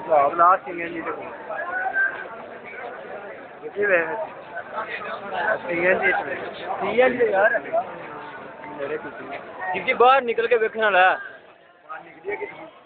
ਹਿਸਾਬ ਲਾ ਸੀਐਨਜੀ ਦੇ ਕੋਲ ਕਿੱਥੇ ਵੇ ਸੀਐਨਜੀ ਸੀਐਨਜੀ ਤੇ ਯਾਰ ਨੇੜੇ ਕੁੱਤੀ ਜਿੱਦੀ ਬਾਹਰ ਨਿਕਲ ਕੇ ਵੇਖਣ ਵਾਲਾ ਨਿਕਲੀ ਕਿੱਥੋਂ